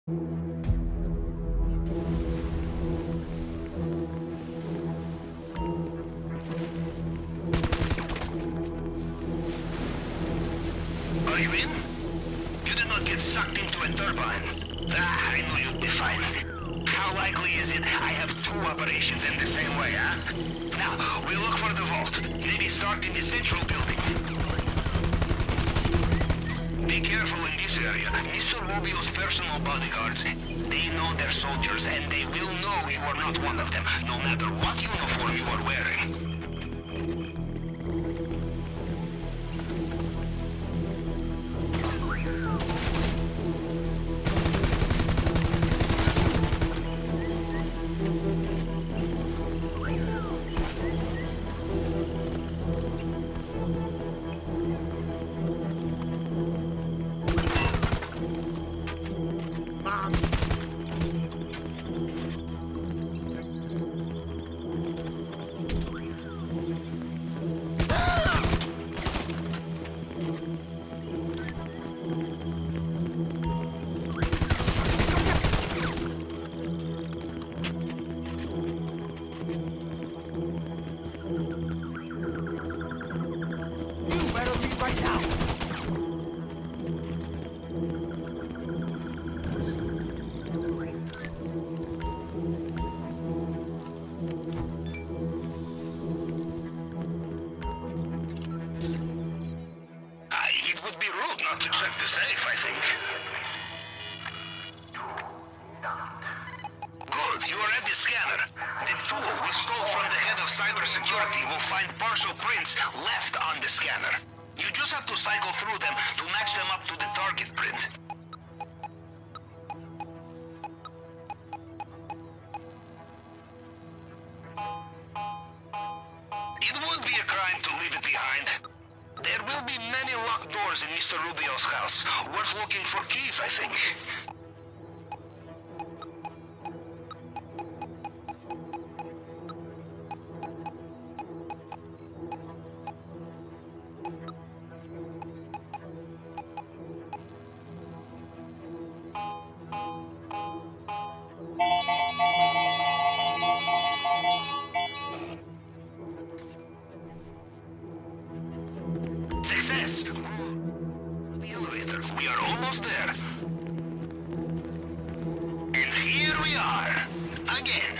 Are you in? You did not get sucked into a turbine. Ah, I knew you'd be fine. How likely is it I have two operations in the same way, huh? Now, we look for the vault. Maybe start in the central building. Be careful in this area. Mr. Rubio's personal bodyguards, they know their soldiers, and they will know you are not one of them, no matter what uniform you are wearing. Check the safe, I think. Good, you are at the scanner. The tool we stole from the head of cybersecurity will find partial prints left on the scanner. You just have to cycle through them to match them up to the target print. It would be a crime to leave it behind. There will be many locked doors in Mr. Rubio's house. Worth looking for keys, I think. Success! The elevator. We are almost there. And here we are. Again.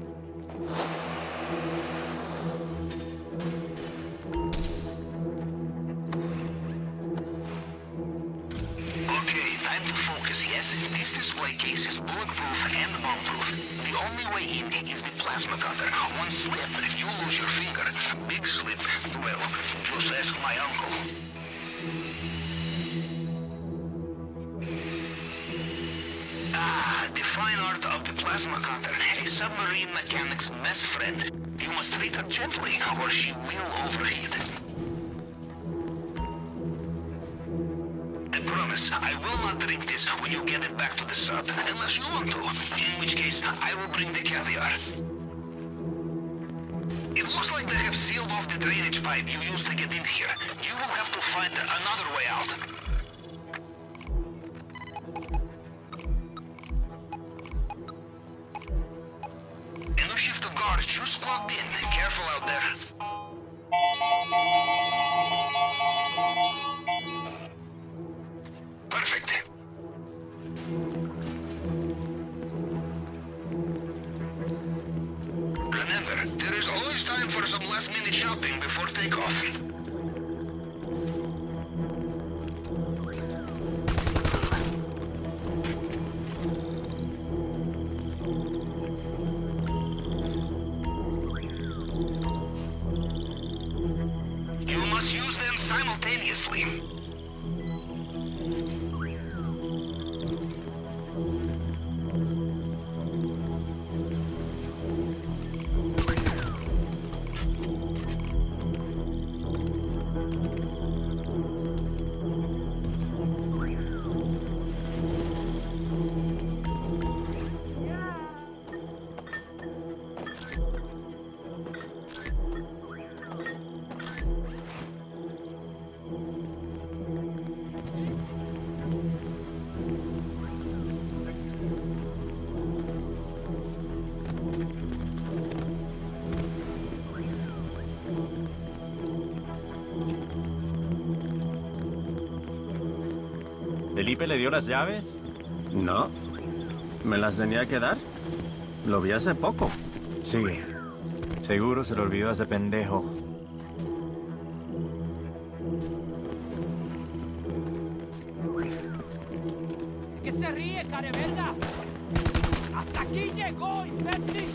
Okay, time to focus, yes? This display case is bulletproof and bomb-proof. The only way in is the plasma cutter. One slip, you lose your finger. Big slip, well, just ask my uncle. Ah, the fine art of the plasma cutter. A submarine mechanic's best friend. You must treat her gently, or she will overheat. I promise, I will not drink this when you get it back to the sub, unless you want to, in which case I will bring the caviar. It looks like they have sealed off the drainage pipe you used to get in here. You will have to find another way out. A new shift of guards just logged in. Careful out there. Perfect. Remember, there is always time for some last-minute shopping before takeoff. You must use them simultaneously. ¿Felipe le dio las llaves? No. ¿Me las tenía que dar? Lo vi hace poco. Sí. Seguro se lo olvidó a ese pendejo. ¿Qué se ríe, careverga? ¡Hasta aquí llegó, imbécil!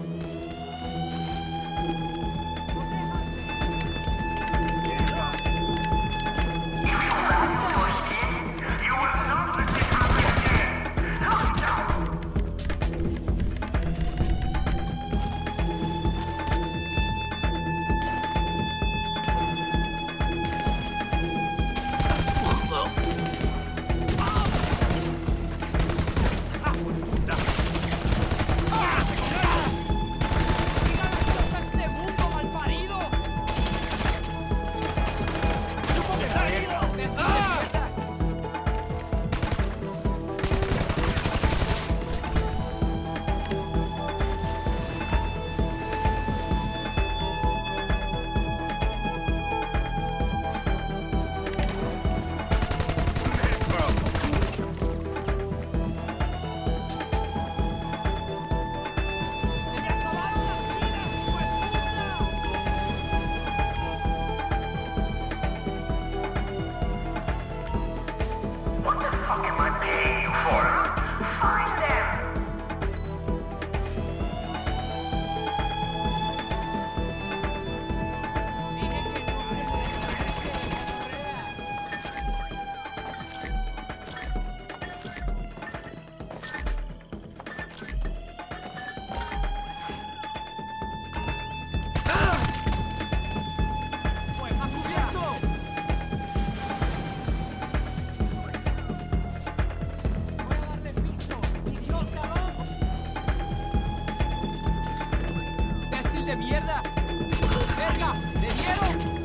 ¡De mierda! ¡Verga! ¡Le dieron!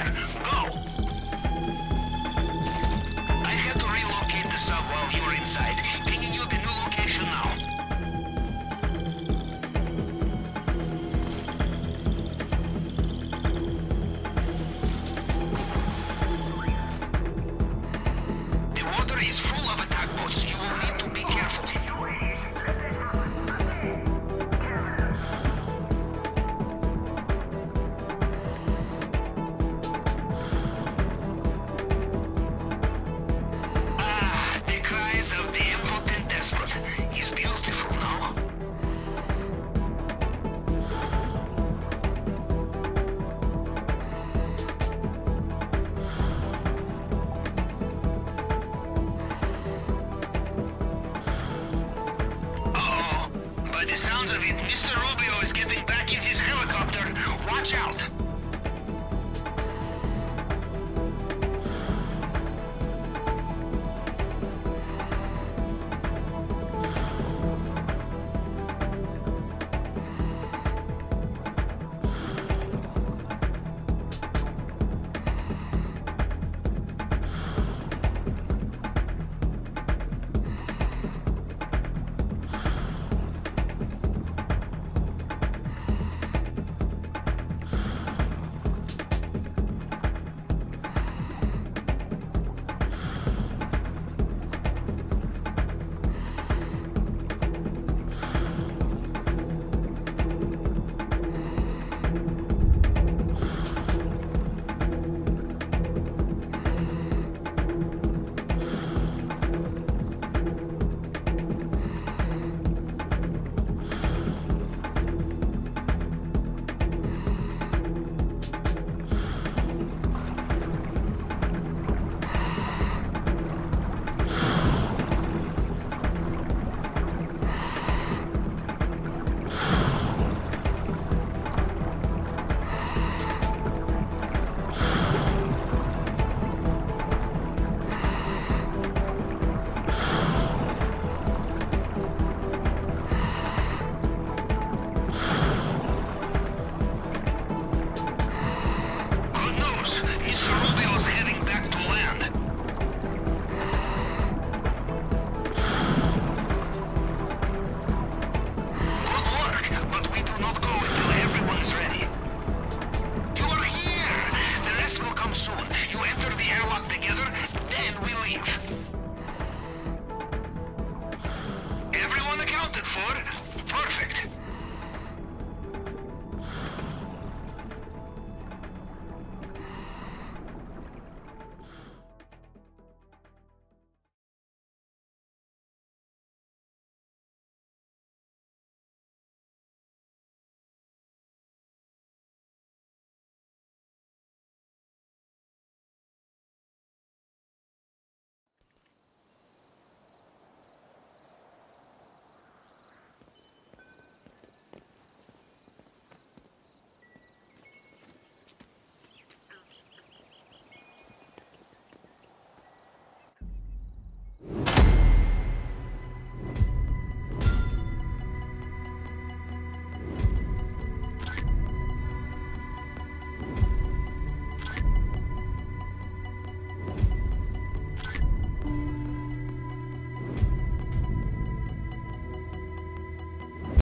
Inside.